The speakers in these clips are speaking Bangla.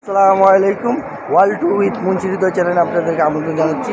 আসসালামু আলাইকুম। ওয়ার্ল্ড টু উইথ মুন্সিরিত চ্যানেলে আপনাদেরকে আমন্ত্রণ জানাচ্ছি।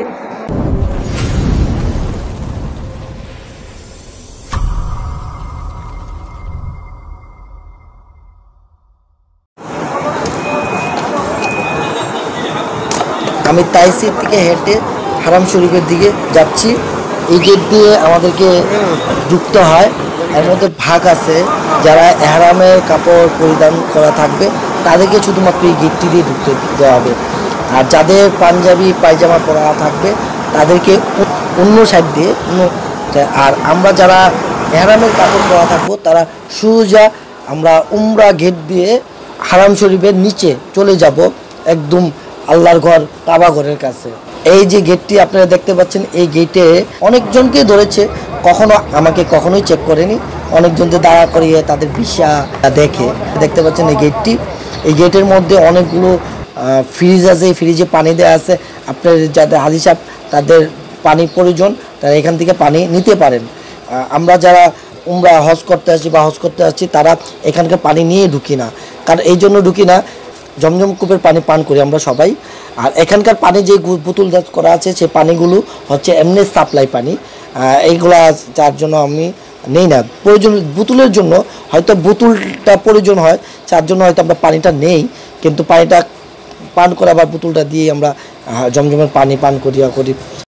আমি তাইসির থেকে হেঁটে হারাম শরীফের দিকে যাচ্ছি। এই গেট দিয়ে আমাদেরকে ঢুকতে হয়। এর মধ্যে ভাগ আছে, যারা এহরামে কাপড় পরিধান করা থাকবে তাদেরকে শুধুমাত্র এই গেটটি দিয়ে ঢুকতে দেওয়া হবে, আর যাদের পাঞ্জাবি পায়জামা পরা থাকবে তাদেরকে অন্য সাইড দিয়ে আর আমরা যারা এহরামের কাপড় পরা থাকবো তারা সোজা আমরা উমরা গেট দিয়ে হারাম শরীফের নিচে চলে যাব, একদম আল্লাহর ঘর কাবা ঘরের কাছে। এই যে গেটটি আপনারা দেখতে পাচ্ছেন, এই গেটে অনেকজনকে ধরেছে, আমাকে কখনোই চেক করেনি। অনেকজনকে দাঁড়া করিয়ে তাদের ভিসা দেখতে পাচ্ছেন এই গেটের মধ্যে অনেকগুলো ফ্রিজ আছে, ফ্রিজে পানি দেওয়া আছে। আপনার যাদের হাজি সাহেব তাদের পানি প্রয়োজন তারা এখান থেকে পানি নিতে পারেন। আমরা যারা উমরা হজ করতে আসছি তারা এখানকার পানি নিয়ে ঢুকি না, কারণ এই জন্য ঢুকি না, জমজম কূপের পানি পান করি আমরা সবাই। আর এখানকার পানি যে বোতল করা আছে সেই পানিগুলো হচ্ছে এমনি সাপ্লাই পানি, এইগুলা যার জন্য আমি নেই না। প্রয়োজন বোতলের জন্য হয়তো বোতলটা প্রয়োজন হয়, যার জন্য হয়তো আমরা পানিটা নেই, কিন্তু পানিটা পান করা বা বোতলটা দিয়ে আমরা জমজমের পানি পান করি।